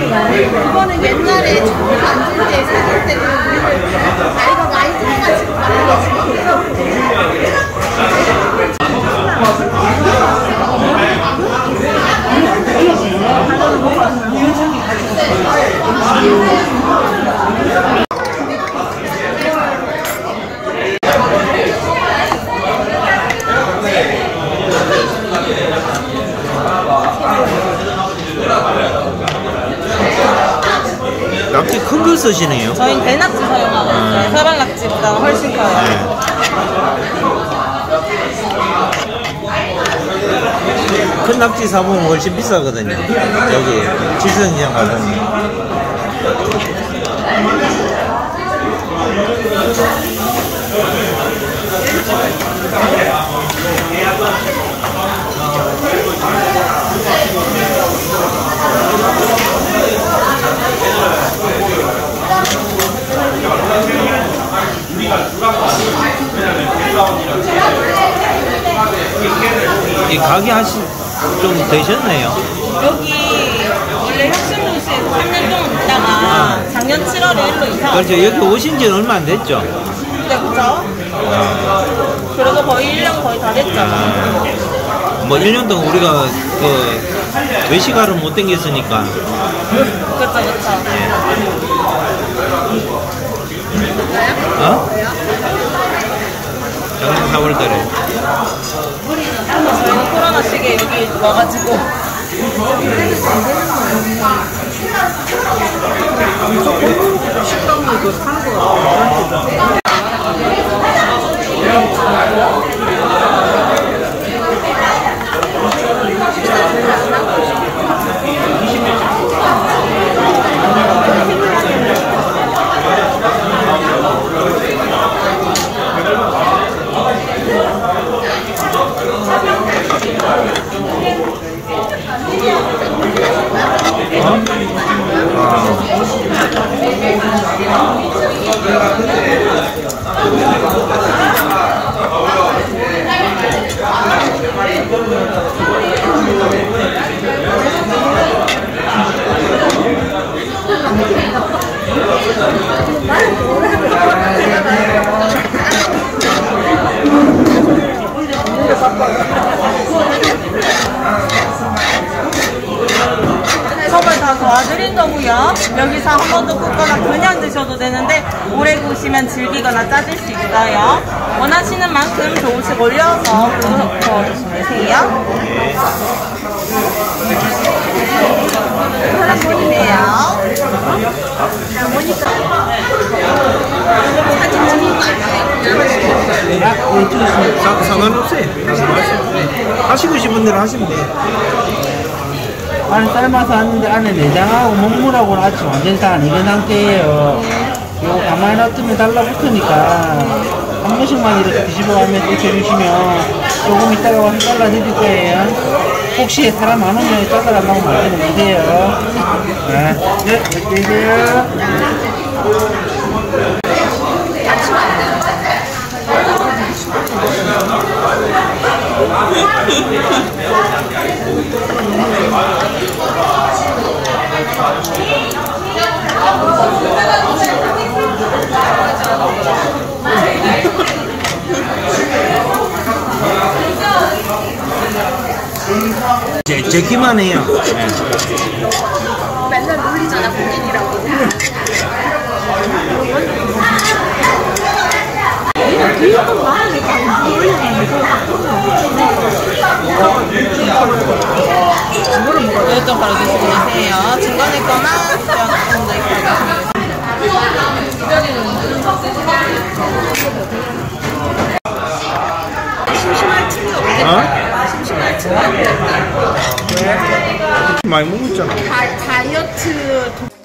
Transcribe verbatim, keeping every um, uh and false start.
그거는 옛날에 처음 만들 때 생길 때는 다리가 많이 들어가지고 낙지 큰 거 쓰시네요. 저희는 대낙지 사용하고 있어요. 사발낙지보다 훨씬 커요. 네. 큰 낙지 사보면 훨씬 비싸거든요. 여기 지선시장 가보면. 이 가게 하시 좀 되셨네요. 여기 원래 혁신도시에서 삼 년 동안 있다가 아. 작년 칠월에 일로 이사 왔어요. 그렇죠. 여기 오신 지는 얼마 안 됐죠? 네, 그죠? 아. 그래도 거의 일 년 거의 다 됐잖아. 뭐 일 년 동안 우리가 그 외식하러 못 댕겼으니까. 그쵸, 그쵸. 어? 작년 사월 달에. 저희는 코로나 시기에 여기 와가지고. 식당도 이거 사는 거 같아. 선물 다 도와드린 거고요. 여기서 한 번 더 굽거나 그냥 드셔도 되는데 오래 구우시면 질기거나 짜질 수 있어요. 원하시는 만큼 조금씩 올려서 구워주시면 되세요. 사람 보이네요. 보니까 사진 찍는 거 아니에요? 상관없어요. 하시고 싶은 대로 하시면 돼요. 안에 삶아서 하는데 안에 내장하고 먹물하고 아직 완전히 다 안 익은 상태예요. 이거 가만히 놔두면 달라붙으니까 한 번씩만 이렇게 드시고 가면 또 재주시면 조금 있다가 와서 잘라 드릴 거예요. 혹시 사람 안 오면 잘라달라고 말씀해 주세요. 네, 네, 안녕히 계세요. 제, 제기만 해요. 네. 맨날 놀리잖아, 고객이라고. 이것 좀 바로 드시고 계세요. 중간에 거나 그냥 좀더 있고 심심할 틈이 없겠다. 어? 심심할 틈이 없겠다. 많이 먹었잖아. 다, 다이어트